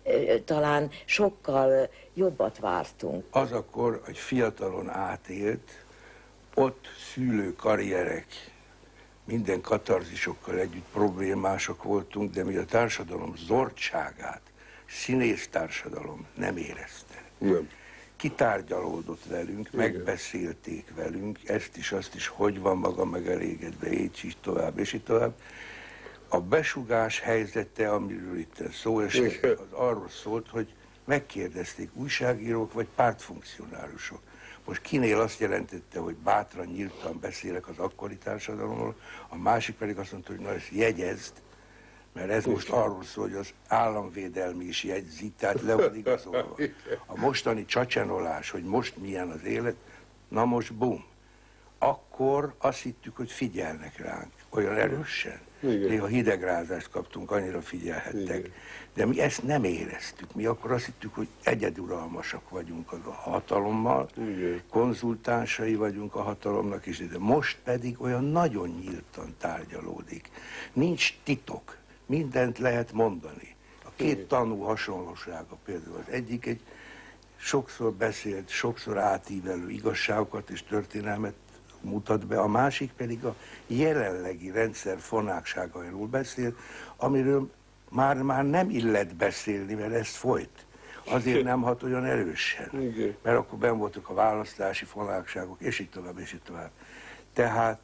Speaker 3: talán sokkal jobbat vártunk.
Speaker 4: Az akkor egy fiatalon átélt, ott szűlő karrierek, minden katarzisokkal együtt problémások voltunk, de mi a társadalom zordságát, színész társadalom nem érezte.
Speaker 6: Nem.
Speaker 4: Kitárgyalódott velünk, igen, megbeszélték velünk, ezt is, azt is, hogy van maga megelégedve, így is tovább, és így tovább. A besugás helyzete, amiről itt szó esett, az arról szólt, hogy megkérdezték újságírók vagy pártfunkcionárusok. Most kinél azt jelentette, hogy bátran, nyíltan beszélek az akkori társadalomról, a másik pedig azt mondta, hogy na ezt jegyezd, mert ez most arról szól, hogy az államvédelmi is jegyzi, tehát le van igazolva. A mostani csacsenolás, hogy most milyen az élet, na most bum. Akkor azt hittük, hogy figyelnek ránk, olyan erősen. Néha hidegrázást kaptunk, annyira figyelhettek. Igen. De mi ezt nem éreztük. Mi akkor azt hittük, hogy egyeduralmasak vagyunk a hatalommal, igen, konzultánsai vagyunk a hatalomnak is, de most pedig olyan nagyon nyíltan tárgyalódik. Nincs titok, mindent lehet mondani. A két tanú hasonlósága például az egyik egy sokszor beszélt, sokszor átívelő igazságokat és történelmet mutat be, a másik pedig a jelenlegi rendszer fonákságairól beszél, amiről már, már nem illet beszélni, mert ezt folyt. Azért nem hat olyan erősen, mert akkor benn voltak a választási fonákságok, és így tovább, és így tovább. Tehát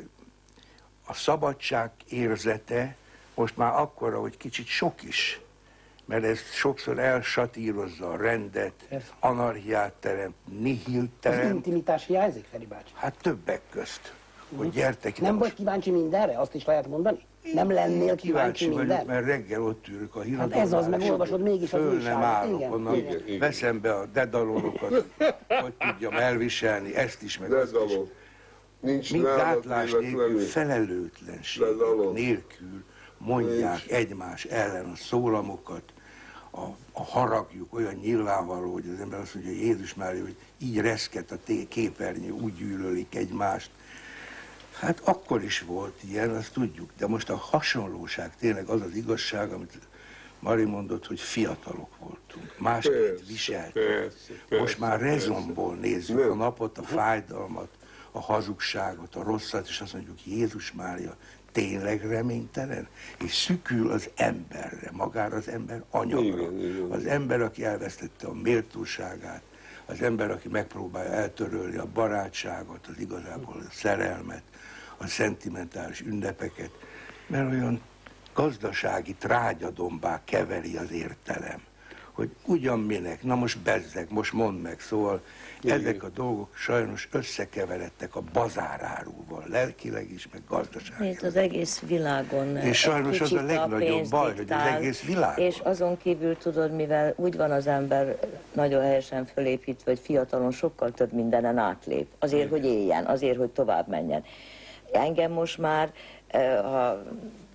Speaker 4: a szabadság érzete most már akkora, hogy kicsit sok is, mert ez sokszor elsatírozza a rendet, ez anarchiát teremt, nihil teremt.
Speaker 2: Az intimitás hiányzik, Feri bácsi?
Speaker 4: Hát többek közt, hogy gyertek ide.
Speaker 2: Nem vagy kíváncsi mindenre? Azt is lehet mondani? Nem lennél kíváncsi mindenre?
Speaker 4: Mert reggel ott ülök a híradónál.
Speaker 2: Hát ez az, meg olvasod mégis az
Speaker 4: föl
Speaker 2: újságot.
Speaker 4: nem állok
Speaker 2: igen,
Speaker 4: onnan, igen, igen. Veszem be a dedalonokat, hogy tudjam elviselni, ezt is, meg azt is.
Speaker 6: Nincs
Speaker 4: Mint gátlás nélkül, felelőtlenség nélkül mondják nincs egymás ellen a szólamokat, a, a haragjuk olyan nyilvánvaló, hogy az ember azt mondja, hogy Jézus Mária, hogy így reszket a képernyő, úgy gyűlölik egymást. Hát akkor is volt ilyen, azt tudjuk, de most a hasonlóság tényleg az az igazság, amit Mari mondott, hogy fiatalok voltunk, másképp viseltünk. Most már rezonból nézzük nem a napot, a fájdalmat, a hazugságot, a rosszat, és azt mondjuk, Jézus Mária, tényleg reménytelen? És szükül az emberre, magára az ember anyagra. Az ember, aki elvesztette a méltóságát, az ember, aki megpróbálja eltörölni a barátságot, az igazából a szerelmet, a szentimentális ünnepeket, mert olyan gazdasági trágyadombá keveri az értelem, hogy ugyan minek, na most bezzeg, most mondd meg, szóval ezek a dolgok sajnos összekeveredtek a bazárárúval, lelkileg is, meg gazdaságilag.
Speaker 3: Itt az egész világon.
Speaker 4: És sajnos az a legnagyobb baj, hogy az egész világon.
Speaker 3: És azon kívül tudod, mivel úgy van az ember nagyon helyesen fölépítve, hogy fiatalon sokkal több mindenen átlép. Azért, hogy éljen, azért, hogy tovább menjen. Engem most már, ha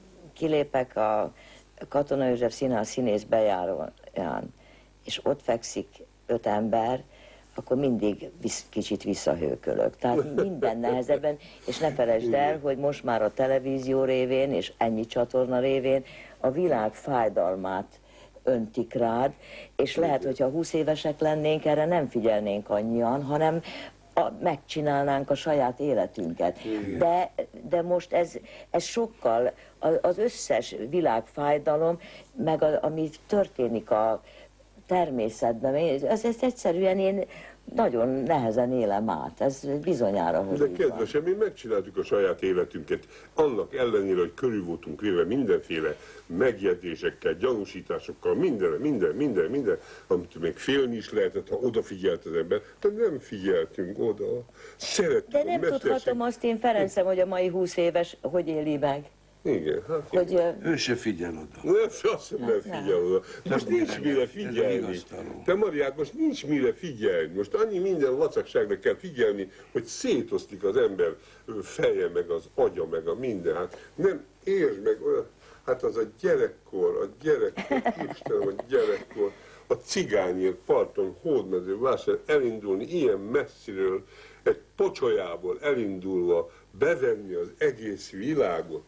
Speaker 3: kilépek a Katona József Színház színész bejáróján, és ott fekszik öt ember, akkor mindig visz, kicsit visszahőkölök. Tehát minden nehezebben, és ne felejtsd el, hogy most már a televízió révén, és ennyi csatorna révén a világ fájdalmát öntik rád, és lehet, hogyha húsz évesek lennénk, erre nem figyelnénk annyian, hanem a, megcsinálnánk a saját életünket. De, de most ez, ez sokkal, az összes világfájdalom, meg a, ami történik a természetben, ez, ez egyszerűen én nagyon nehezen élem át, ez bizonyára, hogy
Speaker 6: de kedvesem, mi megcsináltuk a saját életünket, annak ellenére, hogy körül voltunk véve mindenféle megjegyzésekkel, gyanúsításokkal, minden, minden, minden, minden, amit még félni is lehetett, ha odafigyelt az ember, de nem figyeltünk oda. Szerettük
Speaker 3: de nem tudhatom azt én, Ferencem, hogy a mai húsz éves hogy éli meg.
Speaker 6: Igen, hát
Speaker 3: hogy,
Speaker 6: igen.
Speaker 4: Ő se figyel oda.
Speaker 6: Nem, azt nem hát figyel oda. Most nincs nem mire figyelni. Te Mariát, most nincs mire figyelni. Most annyi minden vacakságra kell figyelni, hogy szétoszlik az ember feje, meg az agya, meg a minden. Hát nem értsd meg olyan, hát az a gyerekkor, a gyerekkor, Istenem, a gyerekkor, a cigányért parton, Hódmező vásár elindulni ilyen messziről, egy pocsolyából elindulva, bevenni az egész világot,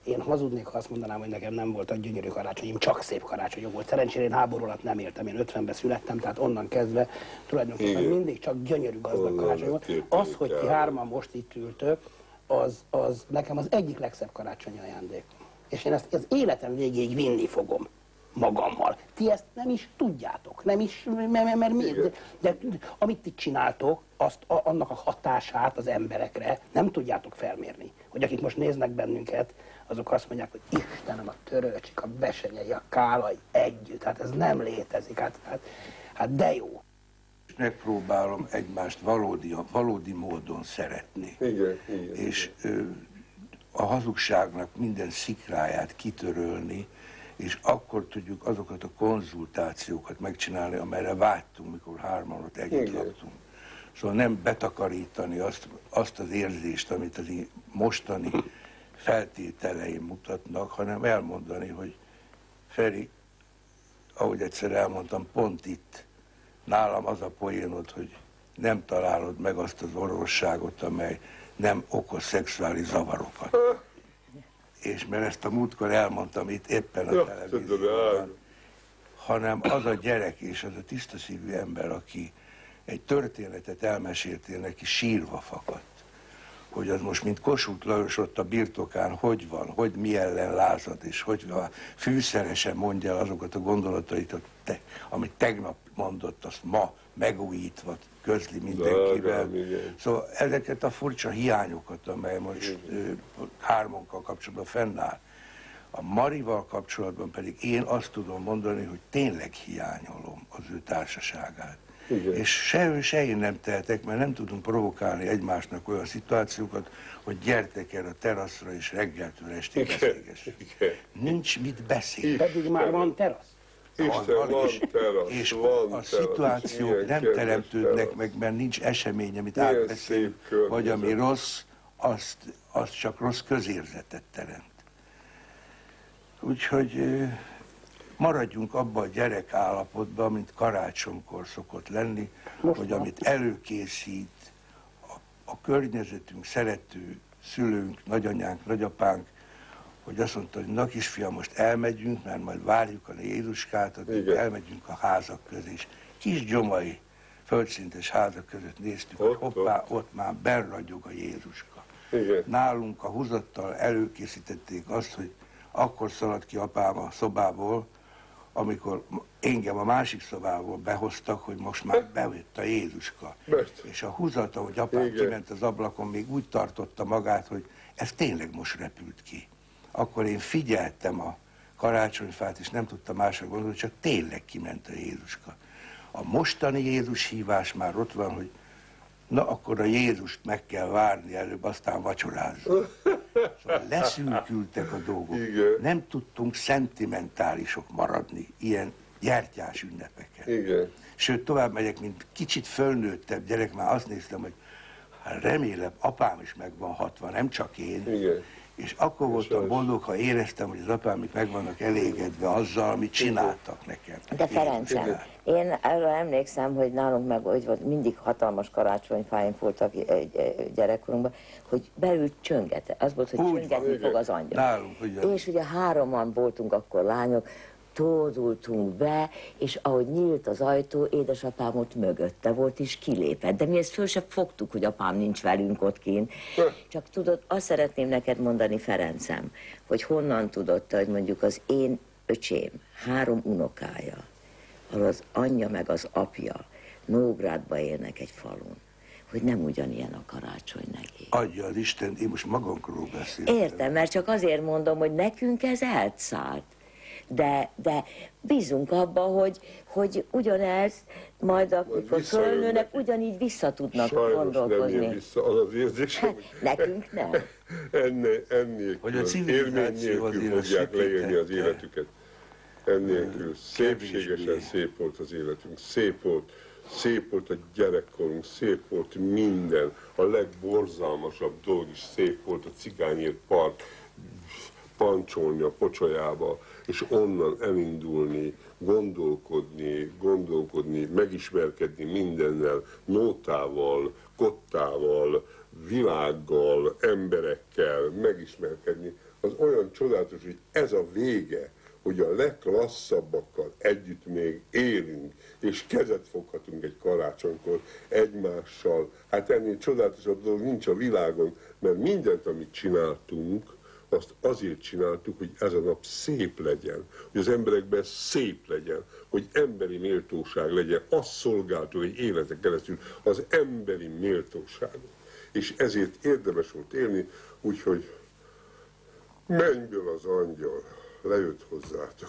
Speaker 2: Én hazudnék, ha azt mondanám, hogy nekem nem voltak gyönyörű karácsonyim, csak szép karácsonyom volt. Szerencsére én háború alatt nem éltem, én ötvenben születtem, tehát onnan kezdve tulajdonképpen
Speaker 6: Igen.
Speaker 2: mindig csak gyönyörű gazdag
Speaker 6: Onnan
Speaker 2: karácsony volt.
Speaker 6: lett
Speaker 2: Az, hogy ti
Speaker 6: értékel.
Speaker 2: hárman most itt ültök, az, az nekem az egyik legszebb karácsonyi ajándék. És én ezt az életem végéig vinni fogom magammal. Ti ezt nem is tudjátok, nem is, mert, mert mi, de, de amit ti csináltok, azt, a, annak a hatását az emberekre nem tudjátok felmérni. Hogy akik most néznek bennünket, azok azt mondják, hogy Istenem, a Törőcsik, a Besenyei, a Kálai együtt, hát ez nem létezik, hát, hát, hát de jó.
Speaker 4: Megpróbálom egymást valódi, valódi módon szeretni.
Speaker 6: Igen, igen.
Speaker 4: És ö, a hazugságnak minden szikráját kitörölni, és akkor tudjuk azokat a konzultációkat megcsinálni, amelyre vágytunk, mikor hárman ott együtt
Speaker 6: Igen.
Speaker 4: laktunk. Szóval nem betakarítani azt, azt az érzést, amit az mostani feltételeim mutatnak, hanem elmondani, hogy Feri, ahogy egyszer elmondtam, pont itt nálam az a poénod, hogy nem találod meg azt az orvosságot, amely nem okoz szexuális zavarokat. És mert ezt a múltkor elmondtam itt éppen a
Speaker 6: Ja,
Speaker 4: televízióban, hanem az a gyerek és az a tiszta szívű ember, aki egy történetet elmeséltél neki, sírva fakadt. Hogy az most, mint Kossuth Lajos ott a birtokán, hogy van, hogy mi ellen lázad, és hogy van, fűszeresen mondja el azokat a gondolatait, te, amit tegnap mondott, azt ma megújítva közli mindenkivel. Szóval ezeket a furcsa hiányokat, amely most ö, hármunkkal kapcsolatban fennáll. A Marival kapcsolatban pedig én azt tudom mondani, hogy tényleg hiányolom az ő társaságát. Igen. És se ő, se én nem tehetek, mert nem tudunk provokálni egymásnak olyan szituációkat, hogy gyertek el a teraszra és reggeltől estig beszélgessünk. Nincs mit beszélni.
Speaker 2: Pedig már van terasz.
Speaker 6: Isten, van, van
Speaker 4: és,
Speaker 6: terasz,
Speaker 4: és
Speaker 6: van
Speaker 4: a
Speaker 6: terasz,
Speaker 4: szituációk nem teremtődnek terasz. meg, mert nincs esemény, amit átbeszélünk, vagy ami rossz, azt, azt csak rossz közérzetet teremt. Úgyhogy maradjunk abban a gyerek állapotban, mint karácsonykor szokott lenni, most hogy van. Amit előkészít a, a környezetünk, szerető szülőnk, nagyanyánk, nagyapánk, hogy azt mondta, hogy na kisfiam, most elmegyünk, mert majd várjuk a Jézuskát, addig elmegyünk a házak közé, és kis gyomai földszintes házak között néztük, ott, hogy hoppá, ott, ott már benn ragyog a Jézuska. Igen. Nálunk a húzattal előkészítették azt, hogy akkor szaladt ki apám a szobából, amikor engem a másik szobából behoztak, hogy most már bejött a Jézuska. Mert. És a húzata, hogy apám igen. kiment az ablakon, még úgy tartotta magát, hogy ez tényleg most repült ki. Akkor én figyeltem a karácsonyfát, és nem tudtam másra gondolni, csak tényleg kiment a Jézuska. A mostani Jézus hívás már ott van, hogy na akkor a Jézust meg kell várni előbb, aztán vacsorázzunk. Szóval leszűkültek a dolgok. Igen. Nem tudtunk szentimentálisok maradni ilyen gyertyás ünnepeken. Igen. Sőt, tovább megyek, mint kicsit fölnőttebb gyerek, már azt néztem, hogy hát remélem, apám is meg van hatva, nem csak én. Igen. És akkor voltam boldog, ha éreztem, hogy az apámik meg vannak elégedve azzal, amit csináltak nekem.
Speaker 3: De Ferencem, én arra emlékszem, hogy nálunk meg hogy volt, mindig hatalmas karácsonyfáink voltak gyerekkorunkban, hogy belül csönget. Az volt, hogy úgy csöngetni van, fog az angyal.
Speaker 4: Nálunk, ugye.
Speaker 3: És ugye hároman voltunk akkor lányok, tódultunk be, és ahogy nyílt az ajtó, édesapám ott mögötte volt, és kilépett. De mi ezt föl sem fogtuk, hogy apám nincs velünk ott kint. Csak tudod, azt szeretném neked mondani, Ferencem, hogy honnan tudod te, hogy mondjuk az én öcsém, három unokája, ahol az anyja meg az apja Nógrádba élnek egy falun, hogy nem ugyanilyen a karácsony neki.
Speaker 4: Adja az Isten, én most magamról beszéltem.
Speaker 3: Értem, mert csak azért mondom, hogy nekünk ez elszállt. De, de bízunk abban, hogy, hogy ugyanez majd amikor fölnőnek, ugyanígy vissza tudnak
Speaker 6: sajnos
Speaker 3: gondolkozni.
Speaker 6: Nem vissza az az érzésem.
Speaker 3: Nekünk nem.
Speaker 6: Ennél, ennél az élmény nélkül fogják leélni az életüket. Ennélkül szépségesen szép volt az életünk, szép volt, szép volt a gyerekkorunk, szép volt minden. A legborzalmasabb dolog is szép volt, a cigányért part, pancsolni a pocsolyába, és onnan elindulni, gondolkodni, gondolkodni, megismerkedni mindennel, nótával, kottával, világgal, emberekkel, megismerkedni az olyan csodálatos, hogy ez a vége, hogy a legklasszabbakkal együtt még élünk, és kezet foghatunk egy karácsonykor egymással. Hát ennél csodálatosabb dolog nincs a világon, mert mindent, amit csináltunk, azt azért csináltuk, hogy ez a nap szép legyen, hogy az emberekben szép legyen, hogy emberi méltóság legyen. Azt szolgáltuk egy életen keresztül, az emberi méltóságot. És ezért érdemes volt élni, úgyhogy mennyből az angyal lejött hozzátok.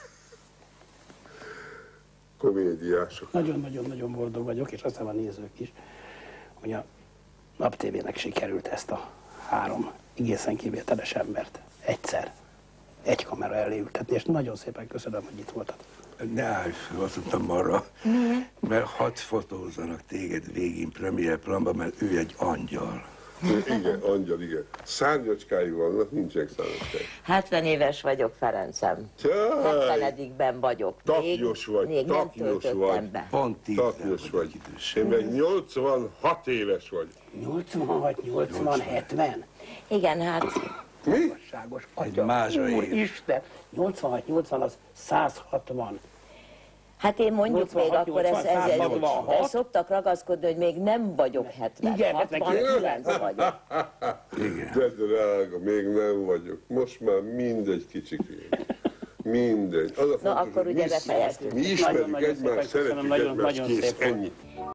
Speaker 6: Komédiások.
Speaker 2: Nagyon-nagyon-nagyon boldog vagyok, és azt hiszem a nézők is, hogy a Nap té vének sikerült ezt a három egészen kivételes embert egyszer egy kamera elé ültetni, és nagyon szépen köszönöm, hogy itt voltad.
Speaker 4: Ne állj fel, azt mondtam arra, mert hadd fotózzanak téged végén premier planban, mert ő egy angyal.
Speaker 6: Igen, angyal, igen. Szárnyacskái vannak, nincsenek szárnyacskái.
Speaker 3: hetven éves vagyok, Ferencem. hetvenedikben vagyok.
Speaker 6: Taknyos vagy,
Speaker 3: még nem
Speaker 6: taknyos
Speaker 3: töltöttem
Speaker 6: vagy.
Speaker 3: be.
Speaker 4: Pont tíz
Speaker 6: Taknyos vagy. Én meg nyolcvanhat éves vagy.
Speaker 2: nyolcvanhat, nyolcvan, hetven.
Speaker 3: Igen, hát
Speaker 6: Mi?
Speaker 2: Igazságos atya,
Speaker 4: mázsa él.
Speaker 2: Úristen, nyolcvanhat, nyolcvan az száz hatvan.
Speaker 3: Hát én mondjuk még
Speaker 2: nyolcvanhat,
Speaker 3: akkor ezt, ezzel
Speaker 2: nyolcvanhat.
Speaker 3: ezt szoktak ragaszkodni, hogy még nem vagyok hetven.
Speaker 2: Igen,
Speaker 3: hatvankilenc vagyok.
Speaker 4: Igen.
Speaker 6: De drága, még nem vagyok. Most már mindegy kicsikén. Mindegy. Az a fontos,
Speaker 3: akkor
Speaker 6: hogy
Speaker 3: ugye
Speaker 6: mi-
Speaker 3: befejeztük.
Speaker 6: Mi ismerjük
Speaker 2: Nagyon-nagyon szépen
Speaker 6: egymást,
Speaker 2: köszönöm,
Speaker 6: szeretjük
Speaker 2: nagyon-
Speaker 6: egymást,
Speaker 2: nagyon
Speaker 6: kész,
Speaker 2: szép volt.
Speaker 6: ennyi.